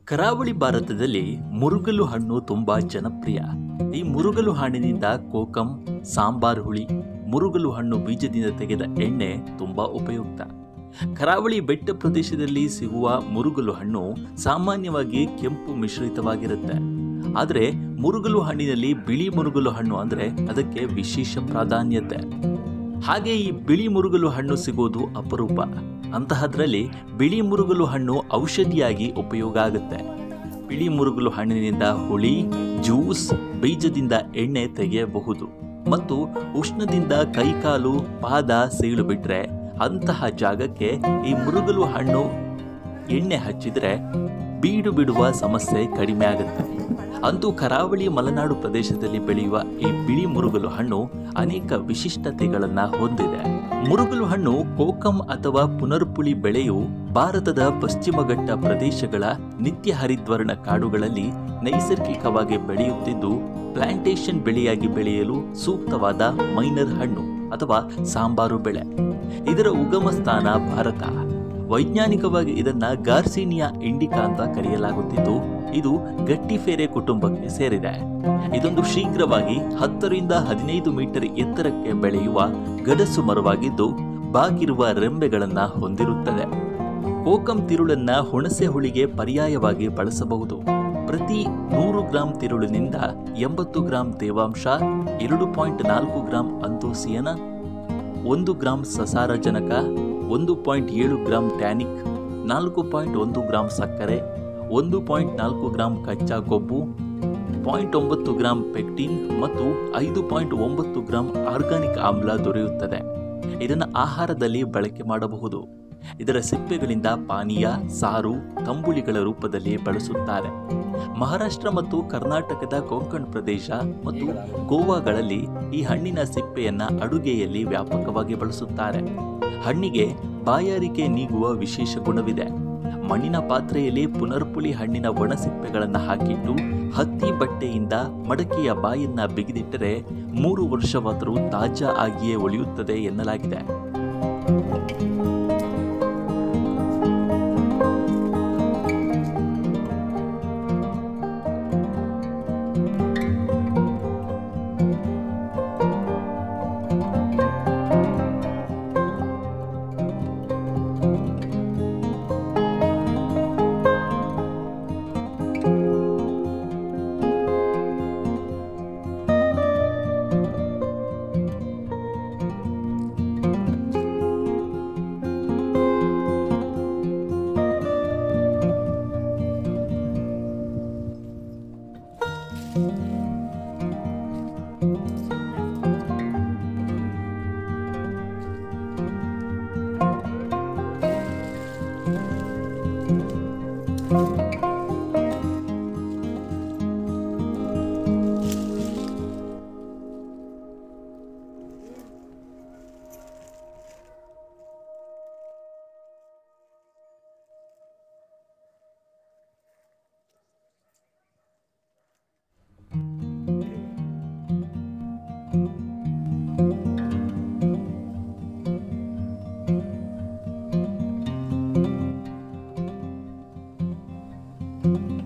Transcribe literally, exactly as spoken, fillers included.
ಕರಾವಳಿ ಭಾರತದಲ್ಲಿ ಮುರುಗಲು ಹಣ್ಣು ತುಂಬಾ ಜನಪ್ರಿಯ. ಈ ಮುರುಗಲು ಹಣ್ಣಿನಿಂದ ಕೋಕಂ, ಸಾಂಬಾರ್ ಹುಳಿ, ಮುರುಗಲು ಹಣ್ಣು ಬೀಜದಿಂದ ತೆಗೆದ ಎಣ್ಣೆ ತುಂಬಾ ಉಪಯುಕ್ತ. ಕರಾವಳಿ ಬೆಟ್ಟ ಪ್ರದೇಶದಲ್ಲಿ ಸಿಗುವ ಮುರುಗಲು ಹಣ್ಣು ಸಾಮಾನ್ಯವಾಗಿ ಕೆಂಪು ಮಿಶ್ರಿತವಾಗಿರುತ್ತೆ. ಆದರೆ ಮುರುಗಲು ಹಣ್ಣಿನಲ್ಲಿ ಬಿಳಿ ಮುರುಗಲು ಹಣ್ಣು ಅಂದರೆ ಅದಕ್ಕೆ ವಿಶೇಷ ಪ್ರಾಧಾನ್ಯತೆ. ಹಾಗೆ ಈ ಬಿಳಿ ಮುರುಗಲು ಹಣ್ಣು ಸಿಗೋದು ಅಪರೂಪ. ಅಂತಹದ್ರಲ್ಲಿ ಬಿಳಿ ಮುರುಗಲು ಹಣ್ಣು ಔಷಧಿಯಾಗಿ ಉಪಯೋಗ ಆಗುತ್ತೆ. ಬಿಳಿ ಮುರುಗಲು ಹಣ್ಣಿನಿಂದ ಹುಳಿ, ಜ್ಯೂಸ್, ಬೀಜದಿಂದ ಎಣ್ಣೆ ತೆಗೆಯಬಹುದು. ಮತ್ತು ಉಷ್ಣದಿಂದ ಕೈಕಾಲು, ಪಾದ ಸೀಳು ಬಿಟ್ರೆ ಅಂತಹ ಜಾಗಕ್ಕೆ ಈ ಮುರುಗಲು ಹಣ್ಣು ಎಣ್ಣೆ ಹಚ್ಚಿದ್ರೆ ಬೀಡು ಬಿಡುವ ಸಮಸ್ಯೆ ಕಡಿಮೆ ಆಗುತ್ತೆ. ಅಂತೂ ಕರಾವಳಿ ಮಲೆನಾಡು ಪ್ರದೇಶದಲ್ಲಿ ಬೆಳೆಯುವ ಈ ಬಿಳಿ ಮುರುಗಲು ಹಣ್ಣು ಅನೇಕ ವಿಶಿಷ್ಟತೆಗಳನ್ನು ಹೊಂದಿದೆ. ಮುರುಗಲು ಹಣ್ಣು ಕೋಕಂ ಅಥವಾ ಪುನರ್ಪುಳಿ ಬೆಳೆಯು ಭಾರತದ ಪಶ್ಚಿಮ ಘಟ್ಟ ಪ್ರದೇಶಗಳ ನಿತ್ಯ ಹರಿದ್ವರ್ಣ ಕಾಡುಗಳಲ್ಲಿ ನೈಸರ್ಗಿಕವಾಗಿ ಬೆಳೆಯುತ್ತಿದ್ದು, ಪ್ಲಾಂಟೇಶನ್ ಬೆಳೆಯಾಗಿ ಬೆಳೆಯಲು ಸೂಕ್ತವಾದ ಮೈನರ್ ಹಣ್ಣು ಅಥವಾ ಸಾಂಬಾರು ಬೆಳೆ. ಇದರ ಉಗಮ ಸ್ಥಾನ ಭಾರತ. ವೈಜ್ಞಾನಿಕವಾಗಿ ಇದನ್ನ ಗಾರ್ಸಿನಿಯಾ ಇಂಡಿಕಾ ಅಂತ ಕರೆಯಲಾಗುತ್ತಿದ್ದು, ಇದು ಗಟ್ಟಿಫೆರೆ ಕುಟುಂಬಕ್ಕೆ ಸೇರಿದೆ. ಇದೊಂದು ಶೀಘ್ರವಾಗಿ ಹತ್ತರಿಂದ ಹದಿನೈದು ಮೀಟರ್ ಎತ್ತರಕ್ಕೆ ಬೆಳೆಯುವ ಗಡಸು ಮರವಾಗಿದ್ದು, ಬಾಗಿರುವ ರೆಂಬೆಗಳನ್ನ ಹೊಂದಿರುತ್ತದೆ. ಕೋಕಂ ತಿರುಳನ್ನ ಹುಣಸೆ ಹುಳಿಗೆ ಪರ್ಯಾಯವಾಗಿ ಬಳಸಬಹುದು. ಪ್ರತಿ ನೂರು ಗ್ರಾಂ ತಿರುಳಿನಿಂದ ಎಂಬತ್ತು ಗ್ರಾಂ ತೇವಾಂಶ, ಎರಡು ಪಾಯಿಂಟ್ ನಾಲ್ಕು ಗ್ರಾಂ ಅಂತೋಸಿಯನ, ಒಂದು ಗ್ರಾಂ ಸಸಾರಜನಕ, ಒಂದು ಪಾಯಿಂಟ್ ಏಳು ಗ್ರಾಂ ಟ್ಯಾನಿಕ್, ನಾಲ್ಕು ಪಾಯಿಂಟ್ ಒಂದು ಗ್ರಾಂ ಸಕ್ಕರೆ, ಒಂದು ಪಾಯಿಂಟ್ ನಾಲ್ಕು ಗ್ರಾಂ ಕಚ್ಚಾ ಕೊಬ್ಬು, ಪಾಯಿಂಟ್ ಒಂಬತ್ತು ಗ್ರಾಂ ಪೆಕ್ಟಿನ್ ಮತ್ತು ಐದು ಪಾಯಿಂಟ್ ಒಂಬತ್ತು ಗ್ರಾಂ ಆರ್ಗಾನಿಕ್ ಆಮ್ಲ ದೊರೆಯುತ್ತದೆ. ಇದನ್ನು ಆಹಾರದಲ್ಲಿ ಬಳಕೆ ಮಾಡಬಹುದು. ಇದರ ಸಿಪ್ಪೆಗಳಿಂದ ಪಾನೀಯ, ಸಾರು, ತಂಬುಳಿಗಳ ರೂಪದಲ್ಲಿ ಬಳಸುತ್ತಾರೆ. ಮಹಾರಾಷ್ಟ್ರ ಮತ್ತು ಕರ್ನಾಟಕದ ಕೊಂಕಣ್ ಪ್ರದೇಶ ಮತ್ತು ಗೋವಾಗಳಲ್ಲಿ ಈ ಹಣ್ಣಿನ ಸಿಪ್ಪೆಯನ್ನ ಅಡುಗೆಯಲ್ಲಿ ವ್ಯಾಪಕವಾಗಿ ಬಳಸುತ್ತಾರೆ. ಹಣ್ಣಿಗೆ ಬಾಯಾರಿಕೆ ನೀಗುವ ವಿಶೇಷ ಗುಣವಿದೆ. ಮಣ್ಣಿನ ಪಾತ್ರೆಯಲ್ಲಿ ಪುನರ್ಪುಳಿ ಹಣ್ಣಿನ ಒಣಸಿಪ್ಪೆಗಳನ್ನು ಹಾಕಿಟ್ಟು ಹತ್ತಿ ಬಟ್ಟೆಯಿಂದ ಮಡಕೆಯ ಬಾಯನ್ನ ಬಿಗಿದಿಟ್ಟರೆ ಮೂರು ವರ್ಷವಾದರೂ ತಾಜಾ ಆಗಿಯೇ ಉಳಿಯುತ್ತದೆ ಎನ್ನಲಾಗಿದೆ. Thank you.